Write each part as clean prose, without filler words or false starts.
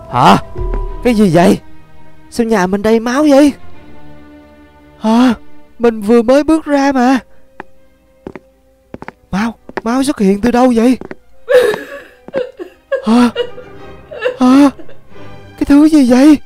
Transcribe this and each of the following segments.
Hả? Cái gì vậy? Sao nhà mình đầy máu vậy? Hả? Mình vừa mới bước ra mà. Máu xuất hiện từ đâu vậy? Hả? Hả? Cái thứ gì vậy?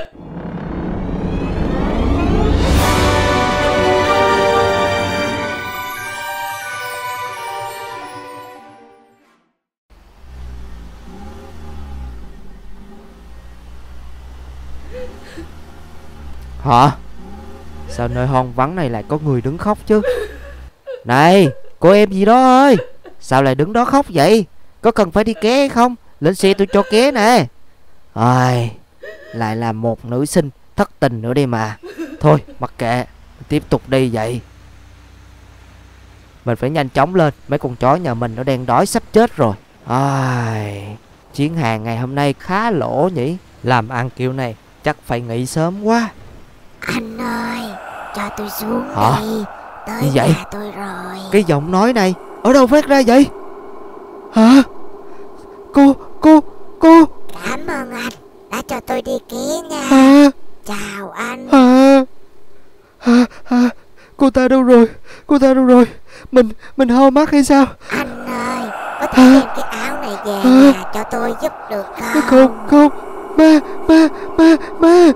Hả? Sao nơi hoang vắng này lại có người đứng khóc chứ? Này, cô em gì đó ơi, sao lại đứng đó khóc vậy? Có cần phải đi ké hay không? Lên xe tôi cho ké nè. Ai, lại là một nữ sinh thất tình nữa đi mà. Thôi mặc kệ, tiếp tục đi vậy. Mình phải nhanh chóng lên, mấy con chó nhà mình nó đang đói sắp chết rồi. Ai, chuyến hàng ngày hôm nay khá lỗ nhỉ. Làm ăn kiểu này chắc phải nghỉ sớm quá. Anh ơi, cho tôi xuống Hả? đi. Tới Gì vậy? nhà tôi rồi. Cái giọng nói này ở đâu phát ra vậy? Hả? Cô Cảm ơn anh đã cho tôi đi ké nha. Hả? Chào anh. Hả? Cô ta đâu rồi? Mình ho mắt hay sao? Anh ơi, có thể đem cái áo này về nhà cho tôi giúp được không? Không. Ma.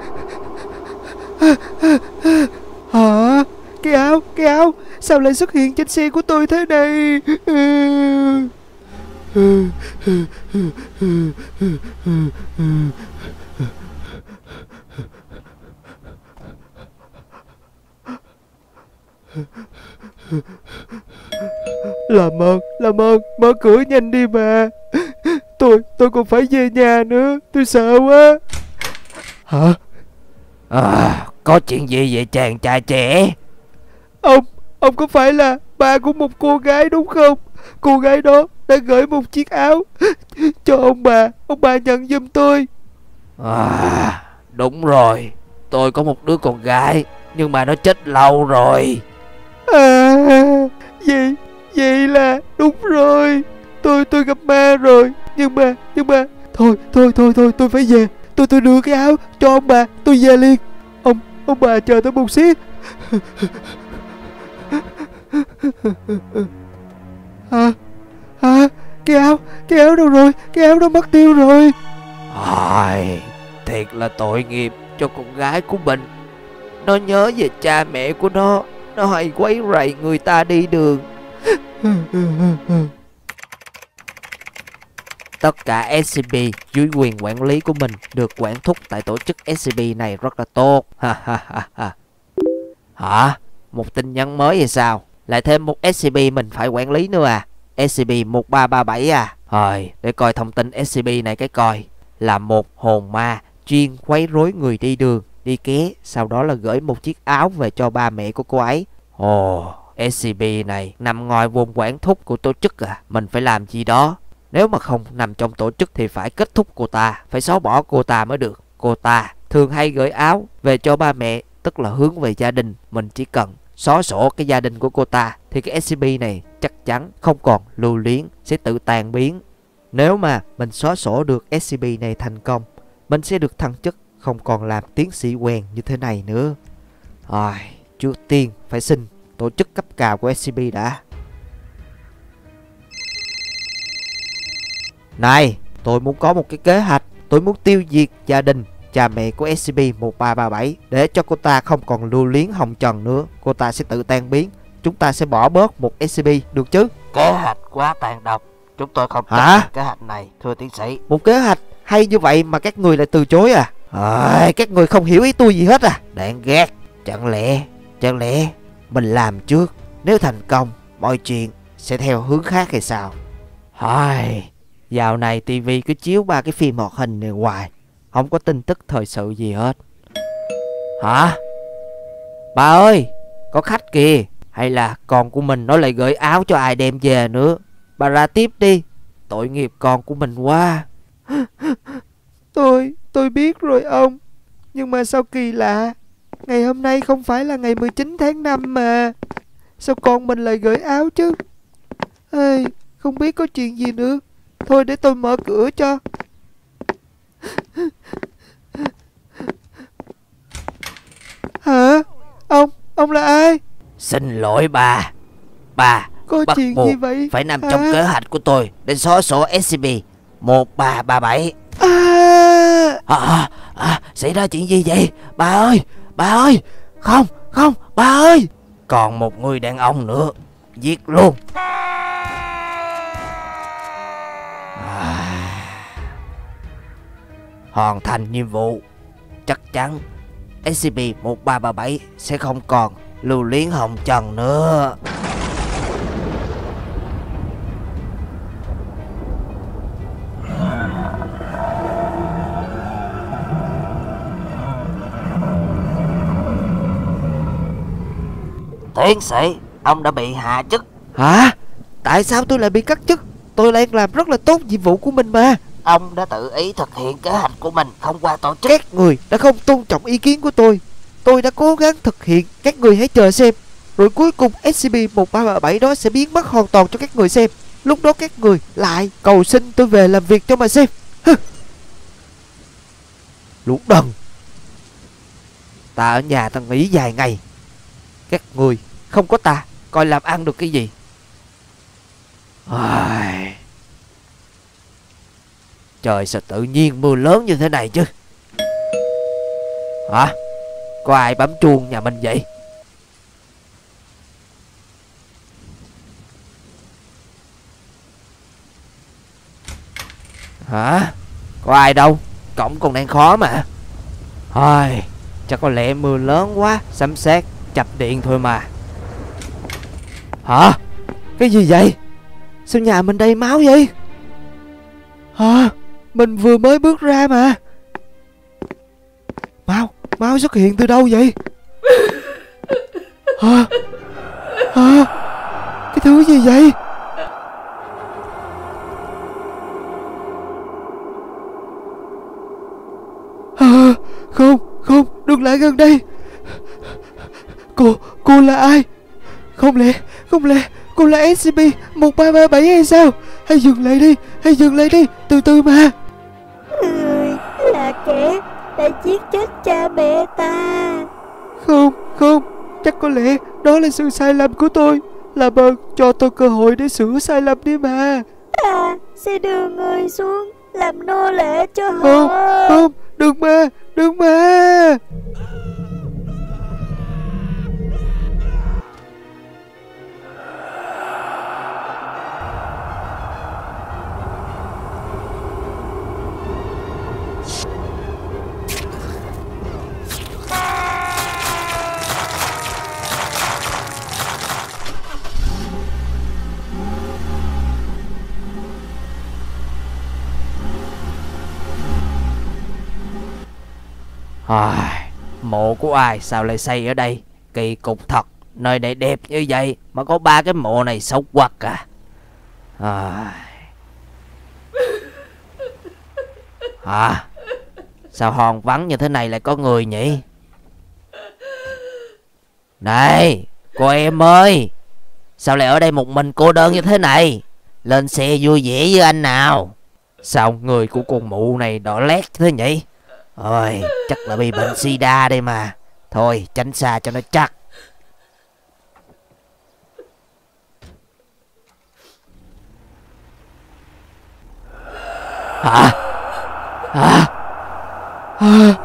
Hả? Cái áo sao lại xuất hiện trên xe của tôi thế này? Làm ơn mở cửa nhanh đi mà. Tôi còn phải về nhà nữa, tôi sợ quá. Hả? Có chuyện gì vậy chàng trai trẻ? Ông có phải là ba của một cô gái đúng không? Cô gái đó đã gửi một chiếc áo cho ông bà nhận giùm tôi. Đúng rồi, tôi có một đứa con gái, nhưng mà nó chết lâu rồi. Vậy là đúng rồi. Tôi gặp ma rồi. Nhưng mà thôi tôi phải về. Tôi đưa cái áo cho ông bà, tôi về liền. Ông bà chờ tôi một xíu. Cái áo đâu rồi? Cái áo đó mất tiêu rồi. Thiệt là tội nghiệp cho con gái của mình. Nó nhớ về cha mẹ của nó hay quấy rầy người ta đi đường. Tất cả SCP dưới quyền quản lý của mình được quản thúc tại tổ chức SCP này rất là tốt. Hả? Một tin nhắn mới hay sao? Lại thêm một SCP mình phải quản lý nữa à? SCP-1337 à? Rồi, để coi thông tin SCP này cái coi. Là một hồn ma chuyên quấy rối người đi đường, đi ké, sau đó là gửi một chiếc áo về cho ba mẹ của cô ấy. SCP này nằm ngoài vùng quản thúc của tổ chức à? Mình phải làm gì đó. Nếu mà không nằm trong tổ chức thì phải kết thúc cô ta, phải xóa bỏ cô ta mới được. Cô ta thường hay gửi áo về cho ba mẹ, tức là hướng về gia đình. Mình chỉ cần xóa sổ cái gia đình của cô ta thì cái SCP này chắc chắn không còn lưu luyến, sẽ tự tan biến. Nếu mà mình xóa sổ được SCP này thành công, mình sẽ được thăng chức, không còn làm tiến sĩ quèn như thế này nữa. Trước tiên phải xin tổ chức cấp cao của SCP đã. Này, tôi muốn có một cái kế hoạch. Tôi muốn tiêu diệt gia đình cha mẹ của SCP-1337 để cho cô ta không còn lưu luyến hồng trần nữa. Cô ta sẽ tự tan biến. Chúng ta sẽ bỏ bớt một SCP được chứ? Kế hoạch quá tàn độc, chúng tôi không chấp Hả? nhận kế hoạch này, thưa tiến sĩ. Một kế hoạch hay như vậy mà các người lại từ chối à? Các người không hiểu ý tôi gì hết à? Đáng ghét. Chẳng lẽ mình làm trước, nếu thành công mọi chuyện sẽ theo hướng khác hay sao? Dạo này tivi cứ chiếu ba cái phim hoạt hình này hoài, không có tin tức thời sự gì hết. Hả? Bà ơi, có khách kìa. Hay là con của mình nó lại gửi áo cho ai đem về nữa? Bà ra tiếp đi, tội nghiệp con của mình quá. Tôi biết rồi ông. Nhưng mà sao kỳ lạ, ngày hôm nay không phải là ngày 19 tháng 5 mà. Sao con mình lại gửi áo chứ? Không biết có chuyện gì nữa. Thôi để tôi mở cửa cho. Hả? Ông là ai? Xin lỗi bà. Bà Có bắt chuyện buộc gì vậy? phải nằm hả? trong kế hoạch của tôi để xóa sổ SCP-1337. Xảy ra chuyện gì vậy? Bà ơi! Bà ơi! Không! Không! Bà ơi! Còn một người đàn ông nữa. Giết luôn. Hoàn thành nhiệm vụ. Chắc chắn SCP-1337 sẽ không còn lưu luyến hồng trần nữa. Tiến sĩ, ông đã bị hạ chức. Hả? Tại sao tôi lại bị cắt chức? Tôi đang làm rất là tốt nhiệm vụ của mình mà. Ông đã tự ý thực hiện kế hoạch của mình thông qua tổ chức. Các người đã không tôn trọng ý kiến của tôi. Tôi đã cố gắng thực hiện. Các người hãy chờ xem. Rồi cuối cùng SCP-1337 đó sẽ biến mất hoàn toàn cho các người xem. Lúc đó các người lại cầu xin tôi về làm việc cho mà xem. Lũ đần. Ta ở nhà ta nghỉ vài ngày. Các người không có ta coi làm ăn được cái gì. Trời sao tự nhiên mưa lớn như thế này chứ? Hả? Có ai bấm chuông nhà mình vậy? Hả? Có ai đâu? Cổng còn đang khóa mà. Chắc có lẽ mưa lớn quá, sấm sét chập điện thôi mà. Hả? Cái gì vậy? Sao nhà mình đầy máu vậy? Hả? Mình vừa mới bước ra mà. Máu xuất hiện từ đâu vậy? Hả? Cái thứ gì vậy? Không, đừng lại gần đây. Cô là ai? Không lẽ cô là SCP-1337 hay sao? Hãy dừng lại đi, từ từ mà. Người là kẻ đã giết chết cha mẹ ta. Không, chắc có lẽ đó là sự sai lầm của tôi. Làm ơn cho tôi cơ hội để sửa sai lầm đi mà. Ta sẽ đưa người xuống làm nô lệ cho họ. Không, đừng mà. Mộ của ai sao lại xây ở đây? Kỳ cục thật. Nơi này đẹp như vậy mà có 3 cái mộ này xấu quắc à. Hả? Sao hòn vắng như thế này lại có người nhỉ? Này, cô em ơi, sao lại ở đây một mình cô đơn như thế này? Lên xe vui vẻ với anh nào. Sao người của con mụ này đỏ lét thế nhỉ? Ôi, chắc là bị bệnh sida đây mà. Thôi, tránh xa cho nó chắc. Hả?